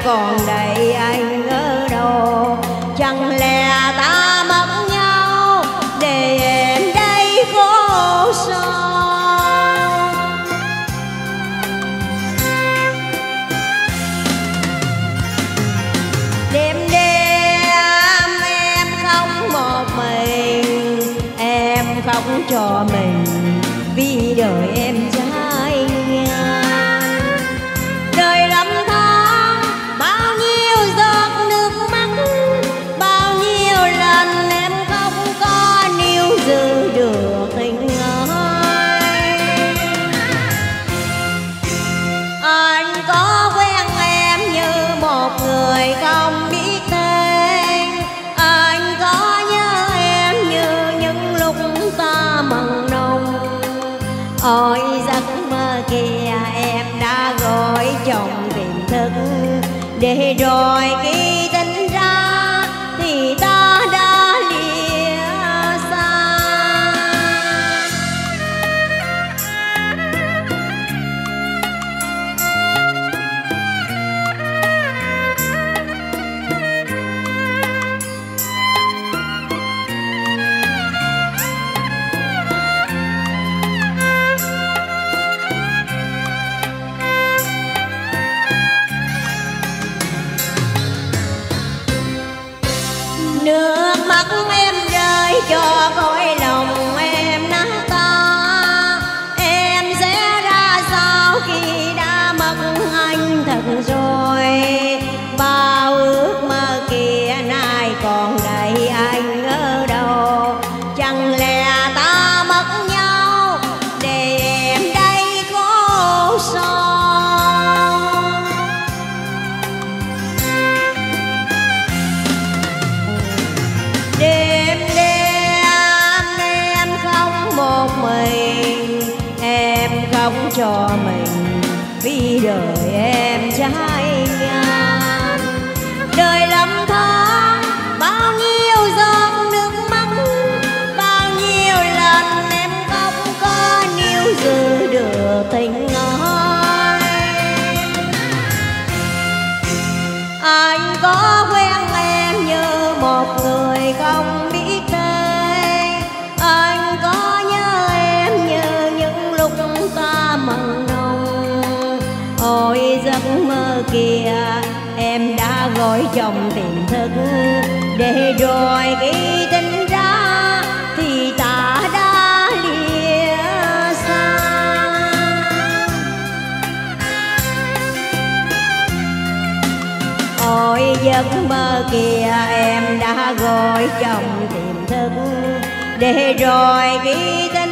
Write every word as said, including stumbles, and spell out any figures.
còn đây anh ở đâu? Chẳng lẽ ta mất nhau để em đây khổ sao? Đêm đêm em khóc một mình, em khóc cho mình vì đời em trái ngang. Đời lắm tháng bao nhiêu giọt nước mắt, bao nhiêu lần em không có níu giữ được tình ai. Anh có quen em như một người không biết tên, anh có nhớ em như những lúc ta mặn nồng. Ôi giấc mơ kia em đã gọi chồng tìm thức, để rồi khi tỉnh ra thì ta đã lìa xa. Nước mắt em rơi cho cõi lòng em nát ta. Em sẽ ra sao khi đã mất anh thật rồi? Bao ước mơ kia nay còn đây anh ở đâu? Chẳng lẽ ta mất nhau để em đây khổ sao? Đêm đêm em khóc một mình, em khóc cho mình vì đời em trái ngang. Đời lắm tháng bao nhiêu giọt nước mắt, bao nhiêu lần em không có níu giữ được tình ai. Anh có quen em như một người không biết tên, anh có nhớ em như những lúc ta mặn nồng. Ôi giấc mơ kia em đã gọi chồng tìm thức, để rồi khi tỉnh ra thì ta đã lìa xa. Ôi giấc mơ kia em đã gọi chồng tìm thức, để rồi khi